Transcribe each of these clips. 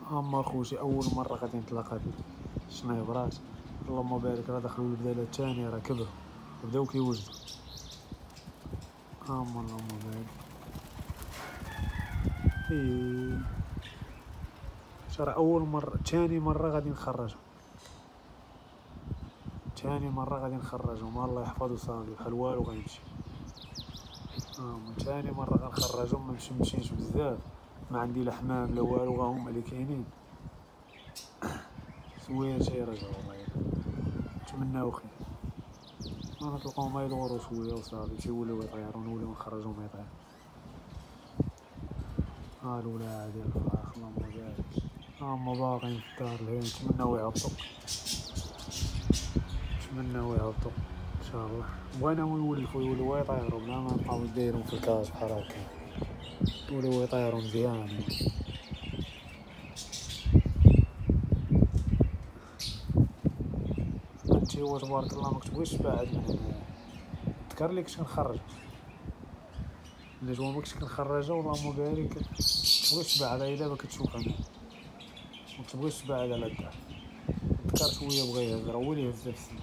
اما خوتي اول مره غادي نطلق هاد الشنيبرات، اللهم بارك، راه دخلوا البداله الثانيه، راه كبروا بداو كيوجدوا. اما اللهم بارك. راه اول مره، ثاني مره غادي نخرجهم، ثاني مره غادي نخرجهم، الله يحفظو صافي بحال والو غيمشي. ثاني مره غنخرجهم، ما مشيتش بزاف، ما عندي لا حمام لا والو، غا هما اللي كاينين. سوير شي رجعوا الله نتمناو خير، نطلقوهم يدورو شويه وصافي تيوليو يطيرو، نوليو نخرجوهم يطيرو. ها الولاد ديال الفراخ اللهم بارك، هما باقيين في الدار الهي، نتمناو يهبطو، نتمناو يهبطو ان شاء الله. بغيناهم يوليو يطيرو بلا ما نبقاو دايرهم في الكاس بحال هكا، يوليو يطيرو مزيان. انتي هو تبارك الله ما كتبغيش تبعد من هنايا، تذكر لي كنت كنخرج النجوى، ما كنتش كنخرجها اللهم بارك، متبغيش تبعد، هي دابا كتشوف انا متبغيش تبعد على الدار. تذكر شويه بغا يهز، راه هو اللي هز في السما.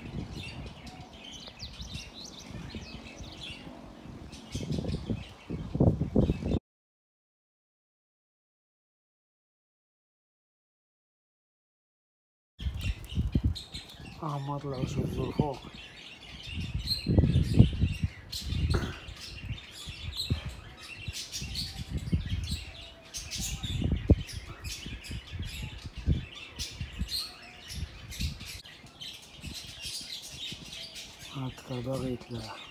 هما طلعو شوزو الفوق. هاكا باغي يتلاح.